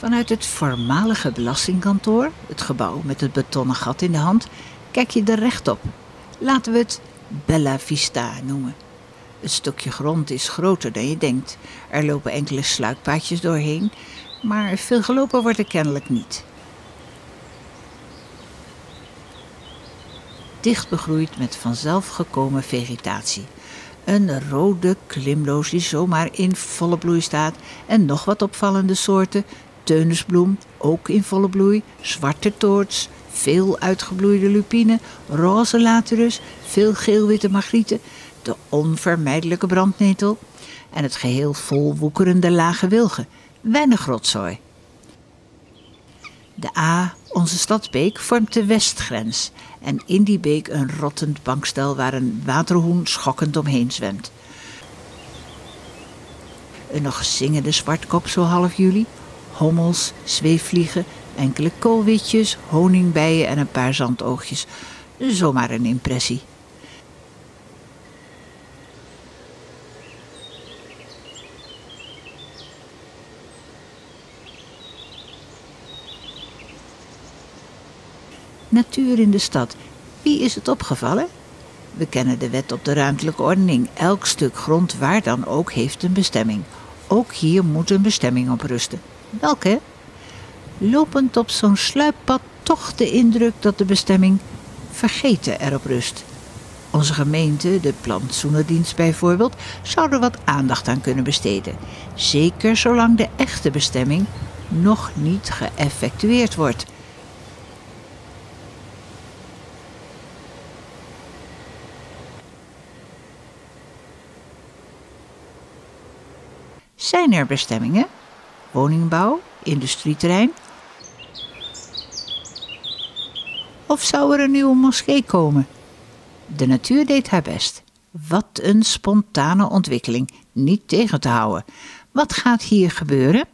Vanuit het voormalige belastingkantoor, het gebouw met het betonnen gat in de hand, kijk je er rechtop. Laten we het Bella Vista noemen. Het stukje grond is groter dan je denkt. Er lopen enkele sluippaadjes doorheen, maar veel gelopen wordt er kennelijk niet. Dicht begroeid met vanzelf gekomen vegetatie. Een rode klimroos die zomaar in volle bloei staat en nog wat opvallende soorten. Teunisbloem, ook in volle bloei, zwarte toorts, veel uitgebloeide lupine, roze laterus, veel geelwitte margrieten, de onvermijdelijke brandnetel en het geheel vol woekerende lage wilgen. Weinig rotzooi. De A, onze stadsbeek, vormt de westgrens en in die beek een rottend bankstel waar een waterhoen schokkend omheen zwemt. Een nog zingende zwartkop zo half juli, hommels, zweefvliegen, enkele koolwitjes, honingbijen en een paar zandoogjes. Zomaar een impressie. Natuur in de stad. Wie is het opgevallen? We kennen de wet op de ruimtelijke ordening. Elk stuk grond, waar dan ook, heeft een bestemming. Ook hier moet een bestemming op rusten. Welke? Lopend op zo'n sluippad toch de indruk dat de bestemming vergeten erop rust. Onze gemeente, de plantsoenendienst bijvoorbeeld, zou er wat aandacht aan kunnen besteden. Zeker zolang de echte bestemming nog niet geëffectueerd wordt. Zijn er bestemmingen? Woningbouw, industrieterrein? Of zou er een nieuwe moskee komen? De natuur deed haar best. Wat een spontane ontwikkeling, niet tegen te houden. Wat gaat hier gebeuren?